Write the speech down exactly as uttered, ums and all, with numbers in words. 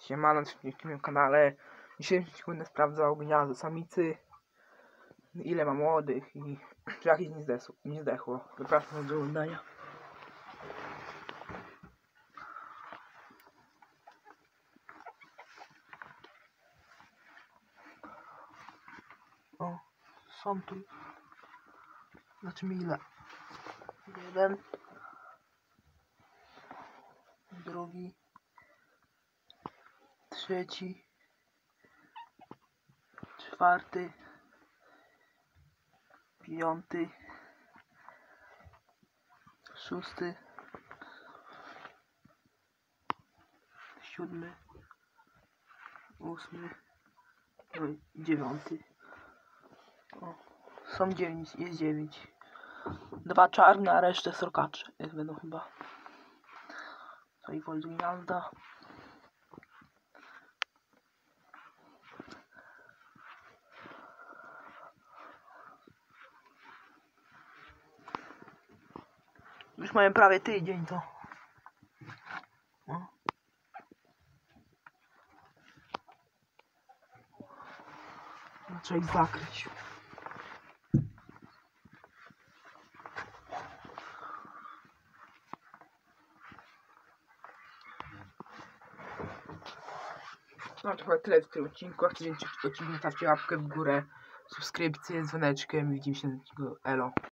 Siemano, na moim kanale. Dzisiaj będę sprawdzał gniazdo samicy, ile ma młodych i czy jakieś nie, zdesło, nie zdechło. Zapraszam do oglądania. O, są tu. Zobaczymy ile. Jeden. Drugi. Trzeci. Czwarty. Piąty. Szósty. Siódmy. Ósmy. No i dziewiąty. O, są dziewięć, jest dziewięć. Dwa czarne, a resztę srokacze. Jak będą chyba. To i wol gniazda. Już mają prawie tydzień to. O. No, trzeba ich zakryć. No to chyba tyle w tym odcinku. Jak chcecie odcinek, stawcie łapkę w górę, subskrypcję, dzwoneczkiem. Widzimy się na odcinku. Elo.